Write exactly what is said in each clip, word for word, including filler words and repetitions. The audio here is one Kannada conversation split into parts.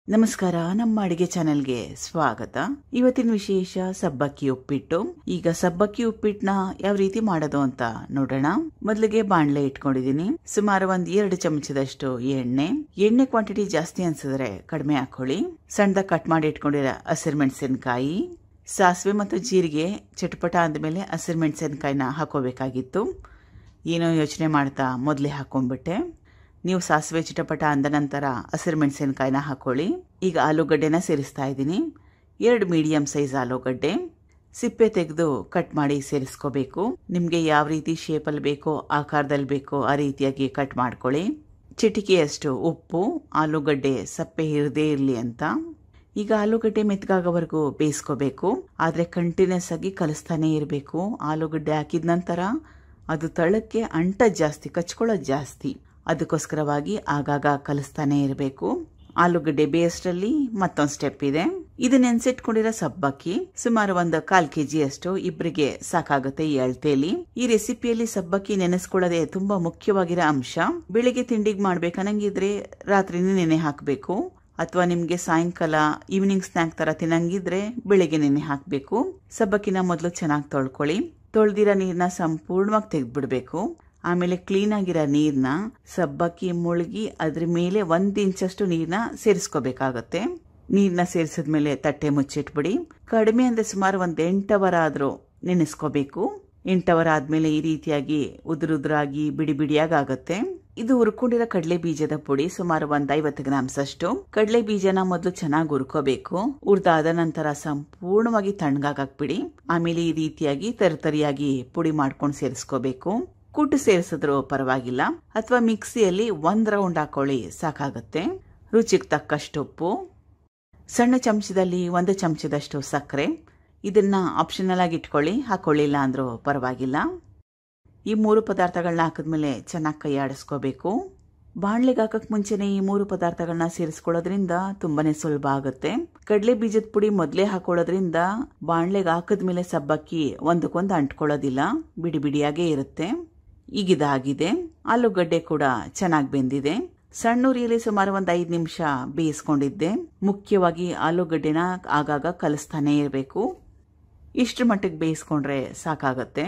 ನಮಸ್ಕಾರ, ನಮ್ಮ ಅಡಿಗೆ ಚಾನೆಲ್ಗೆ ಸ್ವಾಗತ. ಇವತ್ತಿನ ವಿಶೇಷ ಸಬ್ಬಕ್ಕಿ ಉಪ್ಪಿಟ್ಟು. ಈಗ ಸಬ್ಬಕ್ಕಿ ಉಪ್ಪಿಟ್ಟನ್ನ ಯಾವ ರೀತಿ ಮಾಡೋದು ಅಂತ ನೋಡೋಣ. ಮೊದಲಿಗೆ ಬಾಣಲೆ ಇಟ್ಕೊಂಡಿದೀನಿ. ಸುಮಾರು ಒಂದ್ ಎರಡು ಚಮಚದಷ್ಟು ಎಣ್ಣೆ. ಎಣ್ಣೆ ಕ್ವಾಂಟಿಟಿ ಜಾಸ್ತಿ ಅನ್ಸಿದ್ರೆ ಕಡಿಮೆ ಹಾಕೊಳ್ಳಿ. ಸಣ್ಣದಾಗಿ ಕಟ್ ಮಾಡಿ ಇಟ್ಕೊಂಡಿರೋ ಹಸಿರು ಮೆಣಸಿನಕಾಯಿ, ಸಾಸಿವೆ ಮತ್ತು ಜೀರಿಗೆ ಚಟಪಟ ಅಂದಮೇಲೆ ಹಸಿರು ಮೆಣಸಿನಕಾಯಿನ ಹಾಕೋಬೇಕಾಗಿತ್ತು. ಏನೋ ಯೋಚನೆ ಮಾಡ್ತಾ ಮೊದಲೇ ಹಾಕೊಂಡ್ಬಿಟ್ಟೆ. ನೀವು ಸಾಸಿವೆ ಚಿಟಪಟ ಅಂದ ನಂತರ ಹಸಿರು ಮೆಣಸಿನಕಾಯಿನ ಹಾಕೊಳ್ಳಿ. ಈಗ ಆಲೂಗಡ್ಡೆನ ಸೇರಿಸ್ತಾ ಇದ್ದೀನಿ. ಎರಡು ಮೀಡಿಯಂ ಸೈಜ್ ಆಲೂಗಡ್ಡೆ ಸಿಪ್ಪೆ ತೆಗೆದು ಕಟ್ ಮಾಡಿ ಸೇರಿಸ್ಕೋಬೇಕು. ನಿಮಗೆ ಯಾವ ರೀತಿ ಶೇಪಲ್ಲಿ ಬೇಕೋ ಆಕಾರದಲ್ಲಿ ಬೇಕೋ ಆ ರೀತಿಯಾಗಿ ಕಟ್ ಮಾಡ್ಕೊಳ್ಳಿ. ಚಿಟಿಕೆಯಷ್ಟು ಉಪ್ಪು, ಆಲೂಗಡ್ಡೆ ಸಪ್ಪೆ ಇರದೇ ಇರಲಿ ಅಂತ. ಈಗ ಆಲೂಗಡ್ಡೆ ಮೆತ್ತಗಾಗೋವರೆಗೂ ಬೇಯಿಸ್ಕೋಬೇಕು. ಆದರೆ ಕಂಟಿನ್ಯೂಸ್ ಆಗಿ ಕಲಿಸ್ತಾನೆ ಇರಬೇಕು. ಆಲೂಗಡ್ಡೆ ಹಾಕಿದ ನಂತರ ಅದು ತಳಕ್ಕೆ ಅಂಟ ಜಾಸ್ತಿ, ಕಚ್ಕೊಳ್ಳೋದು ಜಾಸ್ತಿ. ಅದಕ್ಕೋಸ್ಕರವಾಗಿ ಆಗಾಗ ಕಲಿಸ್ತಾನೆ ಇರಬೇಕು. ಆಲೂಗಡ್ಡೆ ಬೇಯಷ್ಟರಲ್ಲಿ ಮತ್ತೊಂದು ಸ್ಟೆಪ್ ಇದೆ. ಇದು ನೆನ್ಸಿಟ್ಕೊಂಡಿರೋ ಸಬ್ಬಕ್ಕಿ ಸುಮಾರು ಒಂದು ಕಾಲ್ ಕೆಜಿ ಅಷ್ಟು ಇಬ್ಬರಿಗೆ ಸಾಕಾಗುತ್ತೆ ಈ ಅಳತೆಯಲ್ಲಿ. ಈ ರೆಸಿಪಿಯಲ್ಲಿ ಸಬ್ಬಕ್ಕಿ ನೆನೆಸ್ಕೊಳ್ಳೋದೇ ತುಂಬಾ ಮುಖ್ಯವಾಗಿರೋ ಅಂಶ. ಬೆಳಿಗ್ಗೆ ತಿಂಡಿಗೆ ಮಾಡ್ಬೇಕನ್ನಂಗಿದ್ರೆ ರಾತ್ರಿನೇ ನೆನೆ ಹಾಕಬೇಕು. ಅಥವಾ ನಿಮ್ಗೆ ಸಾಯಂಕಾಲ ಈವ್ನಿಂಗ್ ಸ್ನಾಕ್ ತರ ತಿನ್ನಂಗಿದ್ರೆ ಬೆಳಿಗ್ಗೆ ನೆನೆ ಹಾಕಬೇಕು. ಸಬ್ಬಕ್ಕಿನ ಮೊದಲು ಚೆನ್ನಾಗಿ ತೊಳ್ಕೊಳ್ಳಿ. ತೊಳೆದಿರೋ ನೀರನ್ನ ಸಂಪೂರ್ಣವಾಗಿ ತೆಗೆದ್ಬಿಡ್ಬೇಕು. ಆಮೇಲೆ ಕ್ಲೀನ್ ಆಗಿರೋ ನೀರ್ನ ಸಬ್ಬಕ್ಕಿ ಮುಳುಗಿ ಅದ್ರ ಮೇಲೆ ಒಂದ್ ಇಂಚಷ್ಟು ನೀರ್ನ ಸೇರಿಸ್ಕೋಬೇಕಾಗತ್ತೆ. ನೀರ್ನ ಸೇರಿಸಿದ್ಮೇಲೆ ತಟ್ಟೆ ಮುಚ್ಚಿಟ್ಬಿಡಿ. ಕಡಿಮೆ ಅಂದ್ರೆ ಸುಮಾರು ಒಂದ್ ಎಂಟವರ ಆದ್ರೂ ನೆನೆಸ್ಕೋಬೇಕು. ಎಂಟವರ ಆದ್ಮೇಲೆ ಈ ರೀತಿಯಾಗಿ ಉದುರುದ್ರಾಗಿ ಬಿಡಿ ಬಿಡಿಯಾಗಿ ಆಗತ್ತೆ. ಇದು ಹುರ್ಕೊಂಡಿರೋ ಕಡಲೆ ಬೀಜದ ಪುಡಿ, ಸುಮಾರು ಒಂದ್ ಐವತ್ತು ಗ್ರಾಮ್ಸ್ ಅಷ್ಟು. ಕಡಲೆ ಬೀಜನ ಮೊದಲು ಚೆನ್ನಾಗಿ ಹುರ್ಕೋಬೇಕು. ಹುರ್ದಾದ ನಂತರ ಸಂಪೂರ್ಣವಾಗಿ ತಣ್ಣಗಾಕ್ಬಿಡಿ. ಆಮೇಲೆ ಈ ರೀತಿಯಾಗಿ ತರಿತರಿಯಾಗಿ ಪುಡಿ ಮಾಡ್ಕೊಂಡು ಸೇರಿಸ್ಕೋಬೇಕು. ಕುಟ್ಟು ಸೇರಿಸಿದ್ರು ಪರವಾಗಿಲ್ಲ, ಅಥವಾ ಮಿಕ್ಸಿಯಲ್ಲಿ ಒಂದ್ ರೌಂಡ್ ಹಾಕೊಳ್ಳಿ ಸಾಕಾಗತ್ತೆ. ರುಚಿಗೆ ತಕ್ಕಷ್ಟು ಉಪ್ಪು, ಸಣ್ಣ ಚಮಚದಲ್ಲಿ ಒಂದು ಚಮಚದಷ್ಟು ಸಕ್ಕರೆ. ಇದನ್ನ ಆಪ್ಷನಲ್ ಆಗಿ ಇಟ್ಕೊಳ್ಳಿ, ಹಾಕೊಳ್ಳಿಲ್ಲ ಅಂದ್ರೂ ಪರವಾಗಿಲ್ಲ. ಈ ಮೂರು ಪದಾರ್ಥಗಳನ್ನ ಹಾಕಿದ್ಮೇಲೆ ಚೆನ್ನಾಗಿ ಕೈ ಆಡಿಸ್ಕೋಬೇಕು. ಬಾಣ್ಲೆಗೆ ಹಾಕಕ್ ಮುಂಚೆನೆ ಈ ಮೂರು ಪದಾರ್ಥಗಳನ್ನ ಸೇರಿಸ್ಕೊಳ್ಳೋದ್ರಿಂದ ತುಂಬಾನೇ ಸುಲಭ ಆಗುತ್ತೆ. ಕಡಲೆ ಬೀಜದ ಪುಡಿ ಮೊದಲೇ ಹಾಕೊಳ್ಳೋದ್ರಿಂದ ಬಾಣ್ಲೆಗೆ ಹಾಕಿದ್ಮೇಲೆ ಸಬ್ಬಕ್ಕಿ ಒಂದಕ್ಕೊಂದು ಅಂಟ್ಕೊಳ್ಳೋದಿಲ್ಲ, ಬಿಡಿ ಬಿಡಿಯಾಗೇ ಇರುತ್ತೆ. ಈಗಿದಾಗಿದೆ. ಆಲೂಗಡ್ಡೆ ಕೂಡ ಚೆನ್ನಾಗಿ ಬೆಂದಿದೆ. ಸಣ್ಣ ಉರಿಯಲ್ಲಿ ಸುಮಾರು ಒಂದ್ ಐದ್ ನಿಮಿಷ ಬೇಯಿಸ್ಕೊಂಡಿದ್ದೆ. ಮುಖ್ಯವಾಗಿ ಆಲೂಗಡ್ಡೆನ ಆಗಾಗ ಕಲಿಸ್ತಾನೆ ಇರಬೇಕು. ಇಷ್ಟು ಮಟ್ಟಿಗೆ ಬೇಯಿಸ್ಕೊಂಡ್ರೆ ಸಾಕಾಗತ್ತೆ.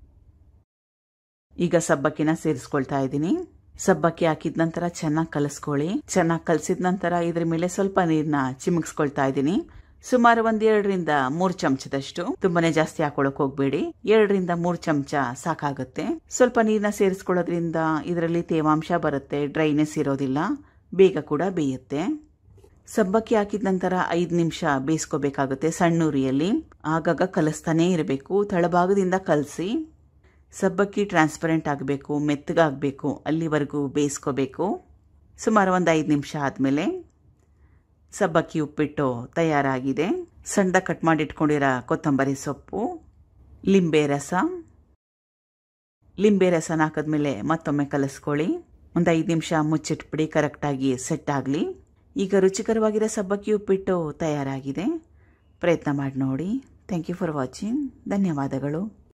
ಈಗ ಸಬ್ಬಕ್ಕಿನ ಸೇರಿಸ್ಕೊಳ್ತಾ ಇದ್ದೀನಿ. ಸಬ್ಬಕ್ಕಿ ಹಾಕಿದ ನಂತರ ಚೆನ್ನಾಗಿ ಕಲಸ್ಕೊಳ್ಳಿ. ಚೆನ್ನಾಗಿ ಕಲಸಿದ ನಂತರ ಇದ್ರ ಮೇಲೆ ಸ್ವಲ್ಪ ನೀರ್ನ ಚಿಮುಕ್ಸ್ಕೊಳ್ತಾ ಇದ್ದೀನಿ. ಸುಮಾರು ಒಂದ್ ಎರಡರಿಂದ ಮೂರ್ ಚಮಚದಷ್ಟು, ತುಂಬಾನೇ ಜಾಸ್ತಿ ಹಾಕೊಳಕ್ ಹೋಗ್ಬೇಡಿ. ಎರಡರಿಂದ ಮೂರ್ ಚಮಚ ಸಾಕಾಗುತ್ತೆ. ಸ್ವಲ್ಪ ನೀರ್ನ ಸೇರಿಸ್ಕೊಳ್ಳೋದ್ರಿಂದ ಇದರಲ್ಲಿ ತೇವಾಂಶ ಬರುತ್ತೆ, ಡ್ರೈನೆಸ್ ಇರೋದಿಲ್ಲ, ಬೇಗ ಕೂಡ ಬೇಯುತ್ತೆ. ಸಬ್ಬಕ್ಕಿ ಹಾಕಿದ ನಂತರ ಐದ್ ನಿಮಿಷ ಬೇಯಿಸ್ಕೋಬೇಕಾಗುತ್ತೆ ಸಣ್ಣ ಉರಿಯಲ್ಲಿ. ಆಗಾಗ ಕಲಿಸ್ತಾನೆ ಇರಬೇಕು. ತಳಭಾಗದಿಂದ ಕಲಸಿ. ಸಬ್ಬಕ್ಕಿ ಟ್ರಾನ್ಸ್ಪರೆಂಟ್ ಆಗಬೇಕು, ಮೆತ್ತಗಾಗಬೇಕು, ಅಲ್ಲಿವರೆಗೂ ಬೇಯಿಸ್ಕೋಬೇಕು. ಸುಮಾರು ಒಂದು ಐದು ನಿಮಿಷ ಆದಮೇಲೆ ಸಬ್ಬಕ್ಕಿ ಉಪ್ಪಿಟ್ಟು ತಯಾರಾಗಿದೆ. ಸಣ್ಣದಾಗಿ ಕಟ್ ಮಾಡಿ ಇಟ್ಕೊಂಡಿರೋ ಕೊತ್ತಂಬರಿ ಸೊಪ್ಪು, ಲಿಂಬೆ ರಸ. ಲಿಂಬೆ ರಸನ ಹಾಕಿದ್ಮೇಲೆ ಮತ್ತೊಮ್ಮೆ ಕಲಿಸ್ಕೊಳ್ಳಿ. ಒಂದು ಐದು ನಿಮಿಷ ಮುಚ್ಚಿಟ್ಬಿಡಿ, ಕರೆಕ್ಟಾಗಿ ಸೆಟ್ ಆಗಲಿ. ಈಗ ರುಚಿಕರವಾಗಿರೋ ಸಬ್ಬಕ್ಕಿ ಉಪ್ಪಿಟ್ಟು ತಯಾರಾಗಿದೆ. ಪ್ರಯತ್ನ ಮಾಡಿ ನೋಡಿ. Thank you for watching. ಧನ್ಯವಾದಗಳು.